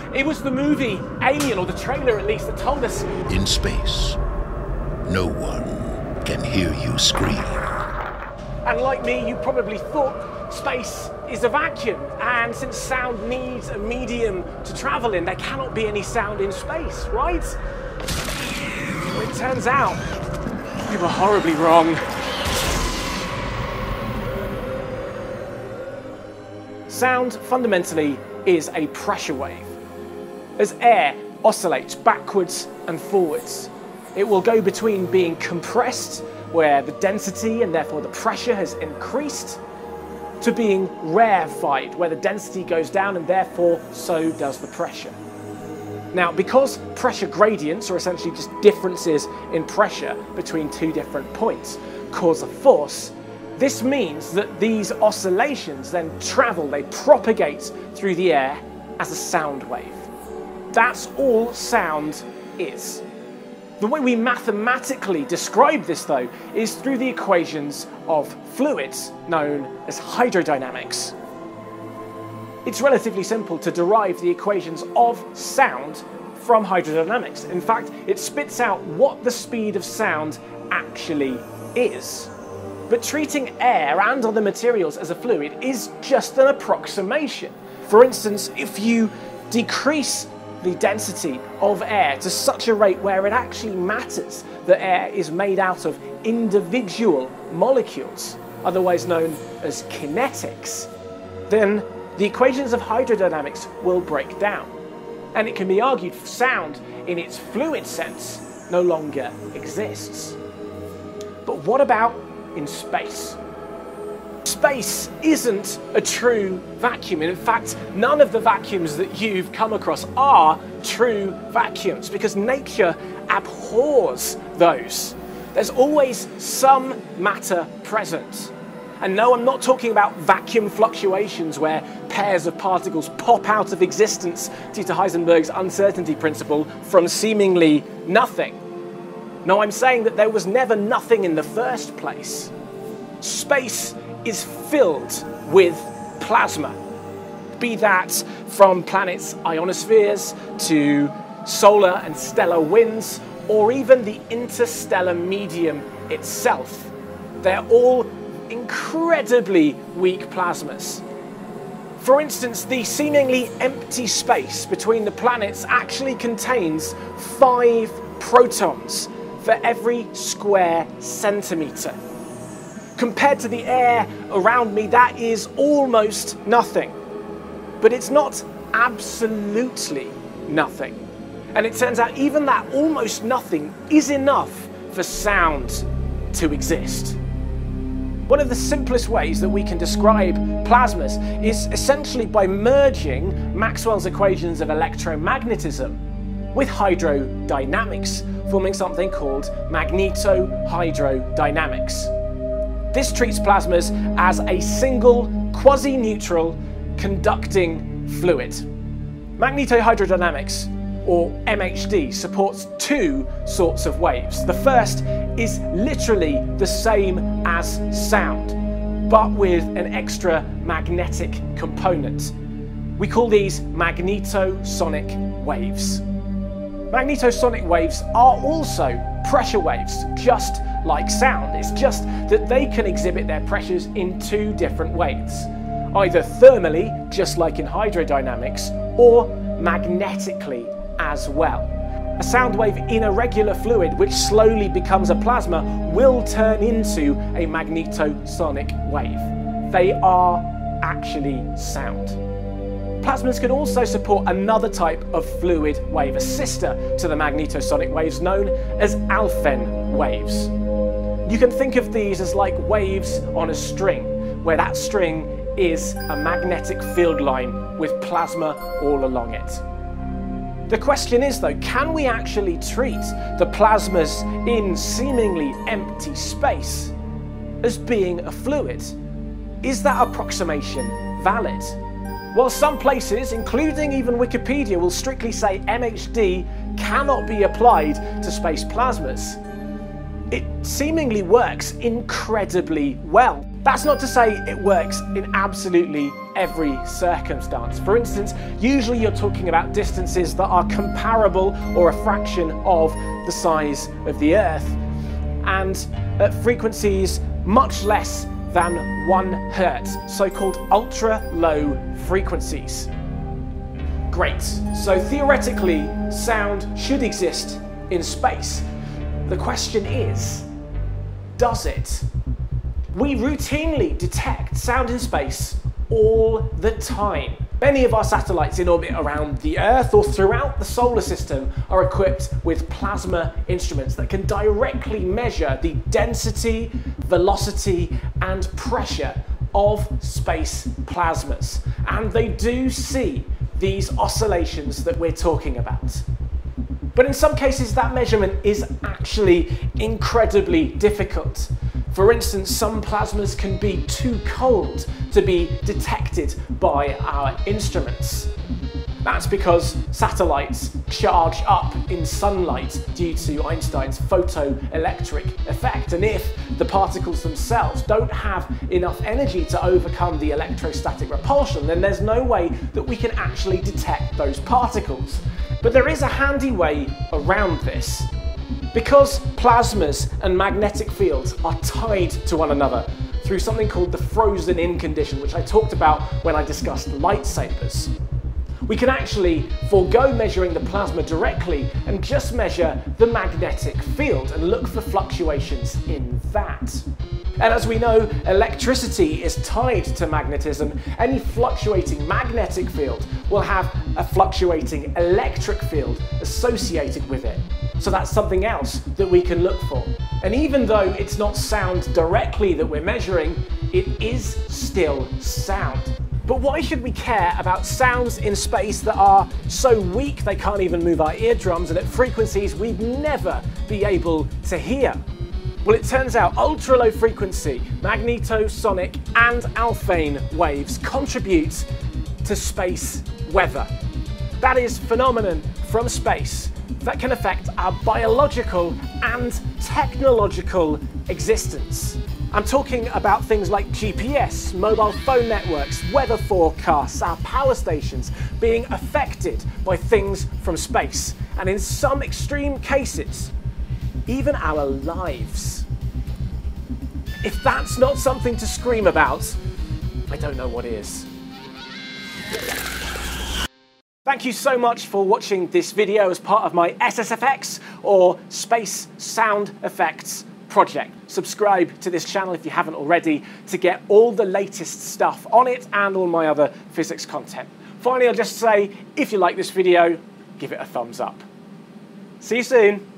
It was the movie Alien, or the trailer at least, that told us. In space, no one can hear you scream. And like me, you probably thought space is a vacuum, and since sound needs a medium to travel in, there cannot be any sound in space, right? Well, it turns out we were horribly wrong. Sound fundamentally is a pressure wave. As air oscillates backwards and forwards, it will go between being compressed, where the density and therefore the pressure has increased, to being rarefied, where the density goes down and therefore so does the pressure. Now, because pressure gradients are essentially just differences in pressure between two different points cause a force, this means that these oscillations then travel, they propagate through the air as a sound wave. That's all sound is. The way we mathematically describe this, though, is through the equations of fluids known as hydrodynamics. It's relatively simple to derive the equations of sound from hydrodynamics. In fact, it spits out what the speed of sound actually is. But treating air and other materials as a fluid is just an approximation. For instance, if you decrease the density of air to such a rate where it actually matters that air is made out of individual molecules, otherwise known as kinetics, then the equations of hydrodynamics will break down. And it can be argued sound in its fluid sense no longer exists. But what about in space? Space isn't a true vacuum. In fact, none of the vacuums that you've come across are true vacuums, because nature abhors those. There's always some matter present. And no, I'm not talking about vacuum fluctuations where pairs of particles pop out of existence due to Heisenberg's uncertainty principle from seemingly nothing. No, I'm saying that there was never nothing in the first place. Space is filled with plasma, be that from planets' ionospheres to solar and stellar winds, or even the interstellar medium itself. They're all incredibly weak plasmas. For instance, the seemingly empty space between the planets actually contains 5 protons for every square centimetre. Compared to the air around me, that is almost nothing. But it's not absolutely nothing. And it turns out even that almost nothing is enough for sound to exist. One of the simplest ways that we can describe plasmas is essentially by merging Maxwell's equations of electromagnetism with hydrodynamics, forming something called magnetohydrodynamics. This treats plasmas as a single, quasi-neutral, conducting fluid. Magnetohydrodynamics, or MHD, supports 2 sorts of waves. The first is literally the same as sound, but with an extra magnetic component. We call these magnetosonic waves. Magnetosonic waves are also pressure waves, just like sound. It's just that they can exhibit their pressures in 2 different ways, either thermally, just like in hydrodynamics, or magnetically as well. A sound wave in a regular fluid, which slowly becomes a plasma, will turn into a magnetosonic wave. They are actually sound. Plasmas can also support another type of fluid wave, a sister to the magnetosonic waves, known as Alfven waves. You can think of these as like waves on a string, where that string is a magnetic field line with plasma all along it. The question is, though, can we actually treat the plasmas in seemingly empty space as being a fluid? Is that approximation valid? Well, some places, including even Wikipedia, will strictly say MHD cannot be applied to space plasmas. It seemingly works incredibly well. That's not to say it works in absolutely every circumstance. For instance, usually you're talking about distances that are comparable or a fraction of the size of the Earth, and at frequencies much less than 1 hertz, so-called ultra-low frequencies. Great, so theoretically, sound should exist in space. The question is, does it? We routinely detect sound in space all the time. Many of our satellites in orbit around the Earth or throughout the solar system are equipped with plasma instruments that can directly measure the density, velocity, and pressure of space plasmas. And they do see these oscillations that we're talking about. But in some cases, that measurement is actually incredibly difficult. For instance, some plasmas can be too cold to be detected by our instruments. That's because satellites charge up in sunlight due to Einstein's photoelectric effect. And if the particles themselves don't have enough energy to overcome the electrostatic repulsion, then there's no way that we can actually detect those particles. But there is a handy way around this. Because plasmas and magnetic fields are tied to one another through something called the frozen-in condition, which I talked about when I discussed lightsabers, we can actually forego measuring the plasma directly and just measure the magnetic field and look for fluctuations in that. And as we know, electricity is tied to magnetism. Any fluctuating magnetic field will have a fluctuating electric field associated with it. So that's something else that we can look for. And even though it's not sound directly that we're measuring, it is still sound. But why should we care about sounds in space that are so weak they can't even move our eardrums and at frequencies we'd never be able to hear? Well, it turns out ultra-low frequency, magnetosonic and Alfven waves contribute to space weather. That is phenomenon from space that can affect our biological and technological existence. I'm talking about things like GPS, mobile phone networks, weather forecasts, our power stations being affected by things from space, and in some extreme cases, even our lives. If that's not something to scream about, I don't know what is. Thank you so much for watching this video as part of my SSFX or Space Sound Effects project. Subscribe to this channel if you haven't already to get all the latest stuff on it and all my other physics content. Finally, I'll just say, if you like this video, give it a thumbs up. See you soon.